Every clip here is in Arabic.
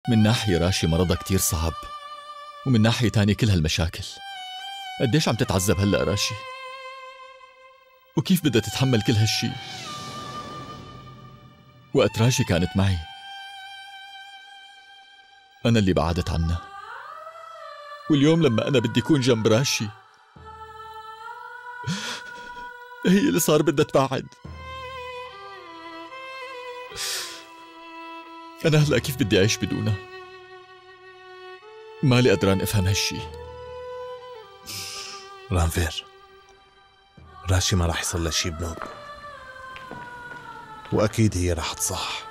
من ناحية راشي مرضها كتير صعب، ومن ناحية تانية كل هالمشاكل. قديش عم تتعذب هلأ راشي؟ وكيف بدها تتحمل كل هالشي؟ وقت راشي كانت معي أنا اللي بعدت عنها، واليوم لما أنا بدي أكون جنب راشي هي اللي صار بدها تبعد. أنا هلأ كيف بدي أعيش بدونها؟ مالي قدران أفهم هالشي. رانفير، راشي ما راح يصير لها شي بنوب، وأكيد هي راح تصح.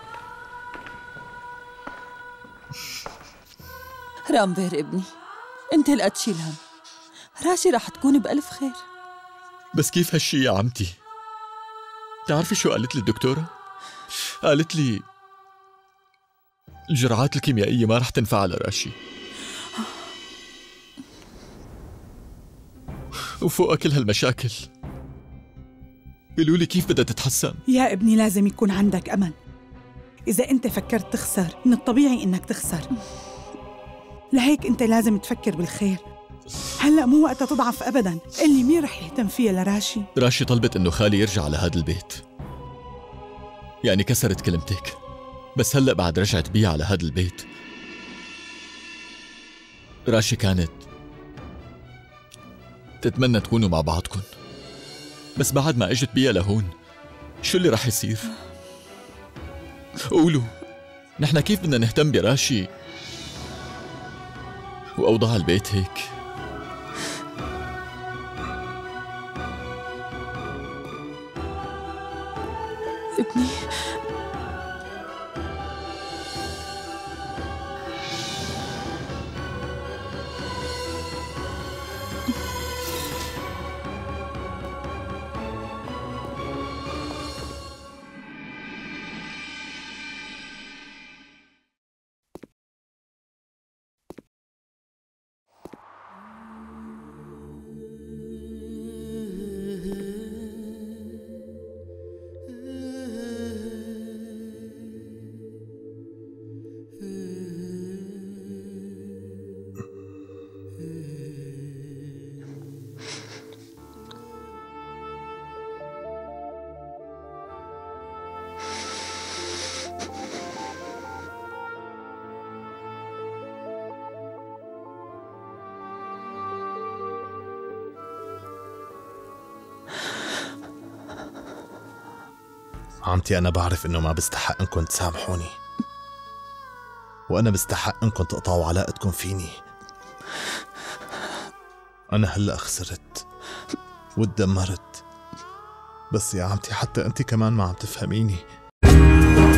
رانفير ابني، انت هلأ تشيل هم، راشي راح تكون بألف خير. بس كيف هالشي يا عمتي؟ تعرفي شو قالت لي الدكتورة؟ قالت لي الجرعات الكيميائية ما رح تنفع على راشي، وفوق كل هالمشاكل قالوا لي كيف بدها تتحسن. يا ابني لازم يكون عندك أمل. إذا أنت فكرت تخسر من الطبيعي إنك تخسر، لهيك أنت لازم تفكر بالخير. هلأ مو وقتها تضعف أبداً. اللي مين رح يهتم فيها لراشي؟ راشي طلبت إنه خالي يرجع لهذا البيت، يعني كسرت كلمتك، بس هلأ بعد رجعت بي على هذا البيت. راشي كانت تتمنى تكونوا مع بعضكن، بس بعد ما اجت بيها لهون شو اللي رح يصير؟ قولوا، نحن كيف بدنا نهتم براشي وأوضاع البيت هيك؟ ابني عمتي، أنا بعرف إنه ما بستحق إنكم تسامحوني، وأنا بستحق إنكم تقطعوا علاقتكم فيني. أنا هلأ خسرت واتدمرت، بس يا عمتي حتى أنت كمان ما عم تفهميني.